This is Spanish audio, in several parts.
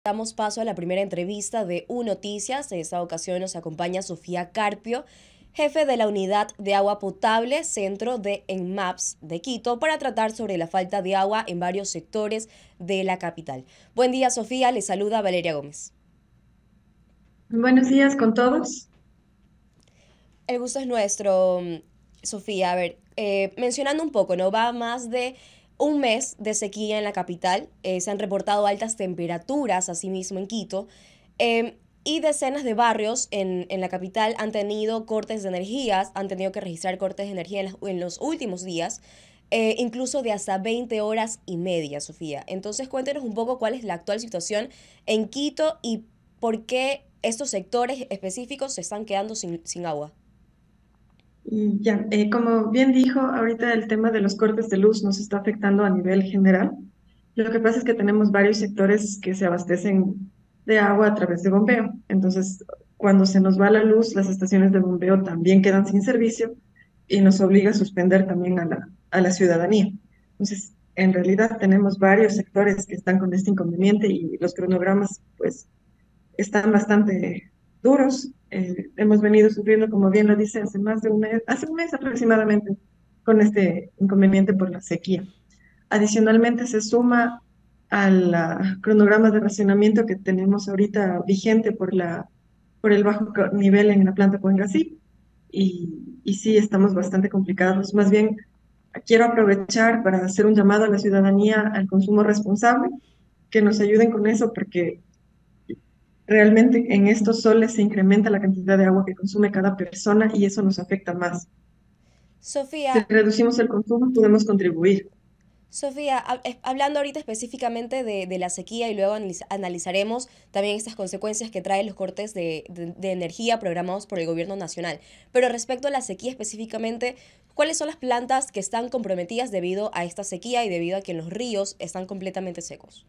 Damos paso a la primera entrevista de U Noticias. En esta ocasión nos acompaña Sofía Carpio, jefe de la Unidad de Agua Potable Centro de ENMAPS de Quito, para tratar sobre la falta de agua en varios sectores de la capital. Buen día, Sofía. Le saluda Valeria Gómez. Buenos días con todos. El gusto es nuestro, Sofía. A ver, mencionando un poco, ¿no? Va más de un mes de sequía en la capital. Se han reportado altas temperaturas, asimismo, en Quito. Y decenas de barrios en la capital han tenido cortes de energías, han tenido que registrar cortes de energía en los últimos días, incluso de hasta 20 horas y media, Sofía. Entonces, cuéntenos un poco cuál es la actual situación en Quito y por qué estos sectores específicos se están quedando sin agua. Y ya, como bien dijo, ahorita el tema de los cortes de luz nos está afectando a nivel general. Lo que pasa es que tenemos varios sectores que se abastecen de agua a través de bombeo. Entonces, cuando se nos va la luz, las estaciones de bombeo también quedan sin servicio y nos obliga a suspender también a la ciudadanía. Entonces, en realidad tenemos varios sectores que están con este inconveniente y los cronogramas, pues, están bastante duros. Hemos venido sufriendo, como bien lo dice, hace un mes aproximadamente, con este inconveniente por la sequía. Adicionalmente, se suma al cronograma de racionamiento que tenemos ahorita vigente por el bajo nivel en la planta Cuengasí. Y sí, estamos bastante complicados. Más bien, quiero aprovechar para hacer un llamado a la ciudadanía al consumo responsable, que nos ayuden con eso, porque realmente en estos soles se incrementa la cantidad de agua que consume cada persona y eso nos afecta más. Si Sofía, reducimos el consumo, podemos contribuir. Sofía, hablando ahorita específicamente de la sequía y luego analizaremos también estas consecuencias que traen los cortes de energía programados por el gobierno nacional. Pero respecto a la sequía específicamente, ¿cuáles son las plantas que están comprometidas debido a esta sequía y debido a que los ríos están completamente secos?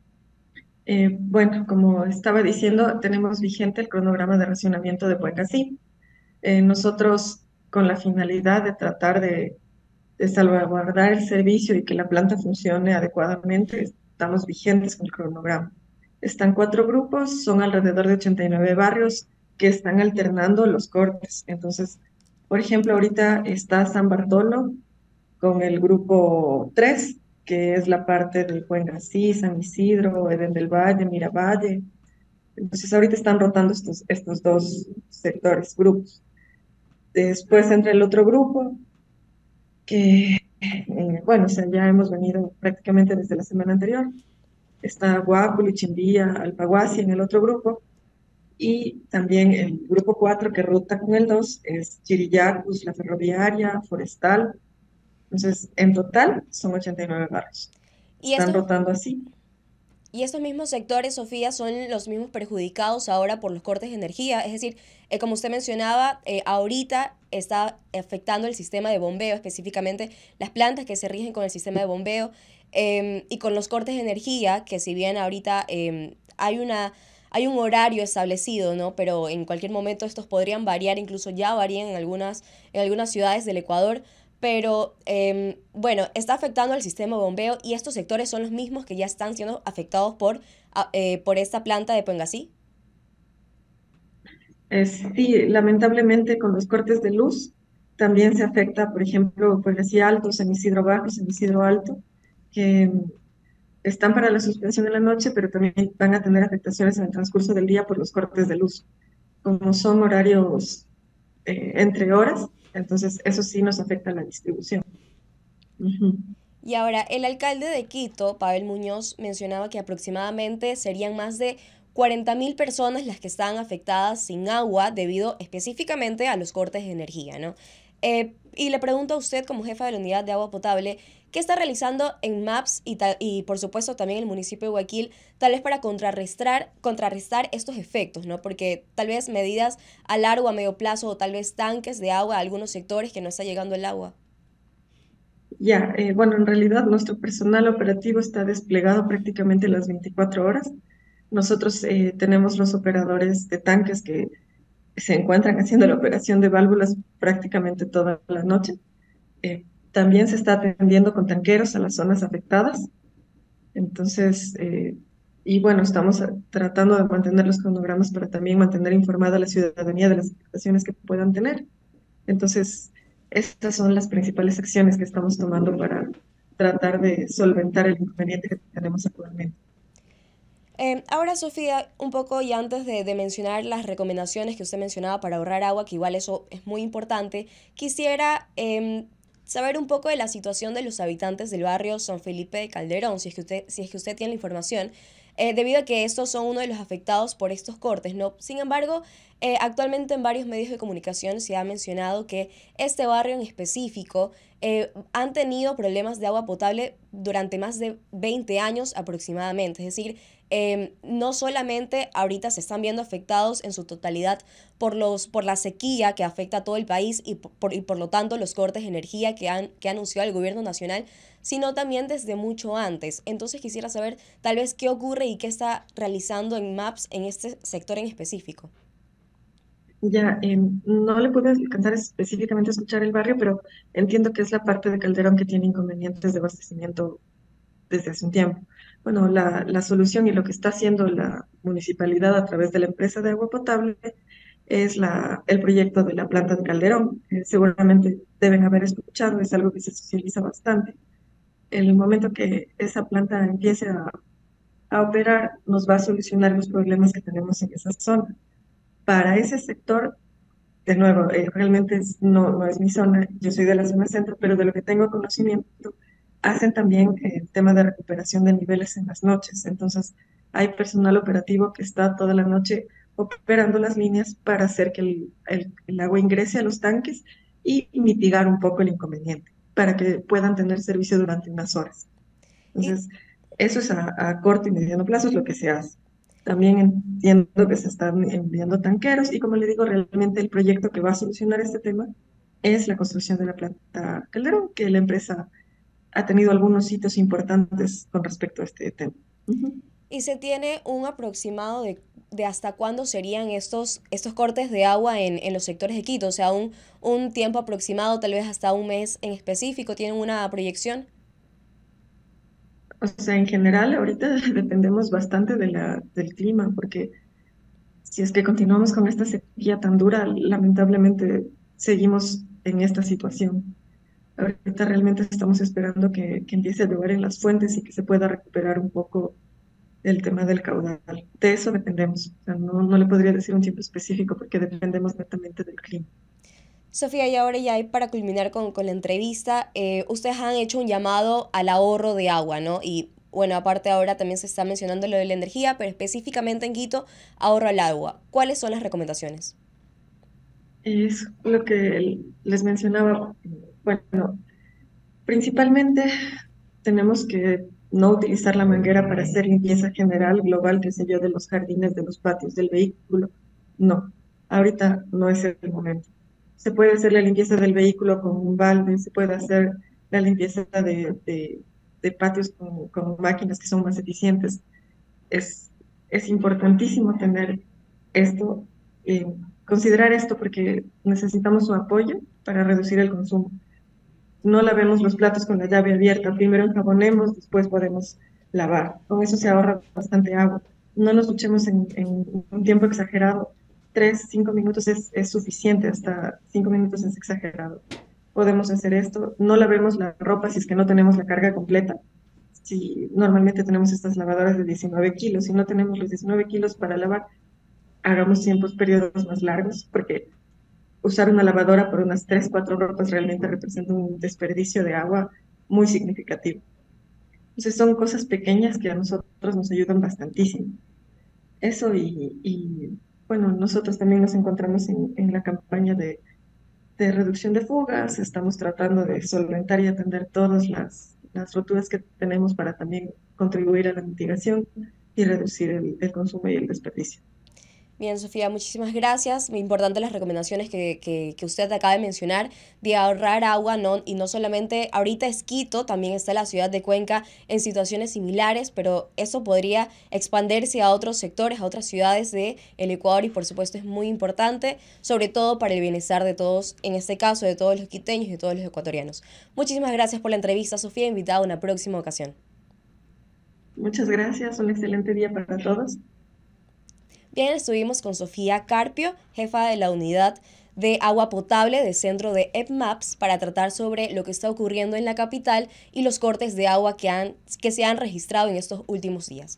Bueno, como estaba diciendo, tenemos vigente el cronograma de racionamiento de Buecasí. Nosotros, con la finalidad de tratar de salvaguardar el servicio y que la planta funcione adecuadamente, estamos vigentes con el cronograma. Están cuatro grupos, son alrededor de 89 barrios que están alternando los cortes. Entonces, por ejemplo, ahorita está San Bartolo con el grupo 3, que es la parte de Cuengasí, San Isidro, Edén del Valle, Miravalle. Entonces, ahorita están rotando estos dos sectores, grupos. Después entra el otro grupo, que, bueno, o sea, ya hemos venido prácticamente desde la semana anterior. Está Guápulo, Chimbía, Alpaguasi en el otro grupo. Y también el grupo 4 que ruta con el 2 es Chiriyacus, La Ferroviaria, Forestal. Entonces, en total son 89 barrios. Y Están estos, rotando así. y estos mismos sectores, Sofía, son los mismos perjudicados ahora por los cortes de energía. Es decir, como usted mencionaba, ahorita está afectando el sistema de bombeo, específicamente las plantas que se rigen con el sistema de bombeo y con los cortes de energía, que si bien ahorita hay un horario establecido, ¿no? Pero en cualquier momento estos podrían variar, incluso ya varían en algunas ciudades del Ecuador, pero bueno, está afectando al sistema de bombeo y estos sectores son los mismos que ya están siendo afectados por esta planta de Pengasí. Sí, lamentablemente con los cortes de luz también se afecta, por ejemplo, pues así Alto, San Isidro Bajo, San Isidro Alto, que están para la suspensión en la noche, pero también van a tener afectaciones en el transcurso del día por los cortes de luz. Como son horarios entre horas, entonces eso sí nos afecta la distribución. Ujú. Y ahora, el alcalde de Quito, Pavel Muñoz, mencionaba que aproximadamente serían más de 40.000 personas las que están afectadas sin agua debido específicamente a los cortes de energía, ¿no? Y le pregunto a usted, como jefa de la unidad de agua potable, ¿qué está realizando en MAPS y por supuesto también el municipio de Guayaquil, tal vez para contrarrestar estos efectos, ¿no? Porque tal vez medidas a largo, a medio plazo o tal vez tanques de agua a algunos sectores que no está llegando el agua. Ya, bueno, en realidad nuestro personal operativo está desplegado prácticamente las 24 horas. Nosotros tenemos los operadores de tanques que se encuentran haciendo la operación de válvulas prácticamente toda la noche. También se está atendiendo con tanqueros a las zonas afectadas. Entonces, y bueno, estamos tratando de mantener los cronogramas para también mantener informada a la ciudadanía de las afectaciones que puedan tener. Entonces, estas son las principales acciones que estamos tomando para tratar de solventar el inconveniente que tenemos actualmente. Ahora, Sofía, un poco ya antes de mencionar las recomendaciones que usted mencionaba para ahorrar agua, que igual eso es muy importante, quisiera saber un poco de la situación de los habitantes del barrio San Felipe de Calderón, si es que usted tiene la información, debido a que estos son uno de los afectados por estos cortes, ¿no? Sin embargo, actualmente en varios medios de comunicación se ha mencionado que este barrio en específico han tenido problemas de agua potable durante más de 20 años aproximadamente. Es decir, no solamente ahorita se están viendo afectados en su totalidad por la sequía que afecta a todo el país y por lo tanto los cortes de energía que ha anunciado el gobierno nacional, sino también desde mucho antes. Entonces quisiera saber tal vez qué ocurre y qué está realizando en MAPS en este sector en específico. Ya, no le pude alcanzar específicamente a escuchar el barrio, pero entiendo que es la parte de Calderón que tiene inconvenientes de abastecimiento desde hace un tiempo. Bueno, la solución y lo que está haciendo la municipalidad a través de la empresa de agua potable es el proyecto de la planta de Calderón. Seguramente deben haber escuchado, es algo que se socializa bastante. El momento que esa planta empiece a operar, nos va a solucionar los problemas que tenemos en esa zona. Para ese sector, de nuevo, realmente no es mi zona, yo soy de la zona centro, pero de lo que tengo conocimiento, hacen también el tema de recuperación de niveles en las noches. Entonces, hay personal operativo que está toda la noche operando las líneas para hacer que el agua ingrese a los tanques y mitigar un poco el inconveniente, para que puedan tener servicio durante unas horas. Y Entonces, eso es a corto y mediano plazo es lo que se hace. También entiendo que se están enviando tanqueros y como le digo, realmente el proyecto que va a solucionar este tema es la construcción de la planta Calderón, que la empresa ha tenido algunos hitos importantes con respecto a este tema. Ujú. ¿Y se tiene un aproximado de hasta cuándo serían estos cortes de agua en los sectores de Quito? O sea, un tiempo aproximado, tal vez hasta un mes en específico, ¿tienen una proyección? O sea, en general, ahorita dependemos bastante del clima, porque si es que continuamos con esta sequía tan dura, lamentablemente seguimos en esta situación. Ahorita realmente estamos esperando que empiece a llover en las fuentes y que se pueda recuperar un poco el tema del caudal. De eso dependemos. O sea, no le podría decir un tiempo específico porque dependemos netamente del clima. Sofía, y ahora ya para culminar con la entrevista, ustedes han hecho un llamado al ahorro de agua, ¿no? Y bueno, aparte ahora también se está mencionando lo de la energía, pero específicamente en Quito, ahorro al agua. ¿Cuáles son las recomendaciones? Es lo que les mencionaba. Bueno, principalmente tenemos que no utilizar la manguera para hacer limpieza general, global, qué sé yo, de los jardines, de los patios, del vehículo. No, ahorita no es el momento. Se puede hacer la limpieza del vehículo con un balde, se puede hacer la limpieza de patios con máquinas que son más eficientes. Es, es importantísimo tener esto, considerar esto porque necesitamos su apoyo para reducir el consumo. No lavemos los platos con la llave abierta, primero enjabonemos, después podemos lavar. Con eso se ahorra bastante agua. No nos duchemos en un tiempo exagerado. 3, 5 minutos es suficiente, hasta 5 minutos es exagerado. Podemos hacer esto. No lavemos la ropa si es que no tenemos la carga completa. Si normalmente tenemos estas lavadoras de 19 kilos, si no tenemos los 19 kilos para lavar, hagamos tiempos, periodos más largos, porque usar una lavadora por unas 3, 4 ropas realmente representa un desperdicio de agua muy significativo. Entonces son cosas pequeñas que a nosotros nos ayudan bastantísimo. Eso bueno, nosotros también nos encontramos en la campaña de reducción de fugas, estamos tratando de solventar y atender todas las roturas que tenemos para también contribuir a la mitigación y reducir el consumo y el desperdicio. Bien, Sofía, muchísimas gracias. Muy importantes las recomendaciones que usted acaba de mencionar de ahorrar agua, ¿no? Y no solamente, ahorita es Quito, también está la ciudad de Cuenca en situaciones similares, pero eso podría expandirse a otros sectores, a otras ciudades del Ecuador y por supuesto es muy importante, sobre todo para el bienestar de todos, en este caso de todos los quiteños y de todos los ecuatorianos. Muchísimas gracias por la entrevista, Sofía, invitada a una próxima ocasión. Muchas gracias, un excelente día para todos. Bien, estuvimos con Sofía Carpio, jefa de la unidad de agua potable del centro de EPMAPS, para tratar sobre lo que está ocurriendo en la capital y los cortes de agua que se han registrado en estos últimos días.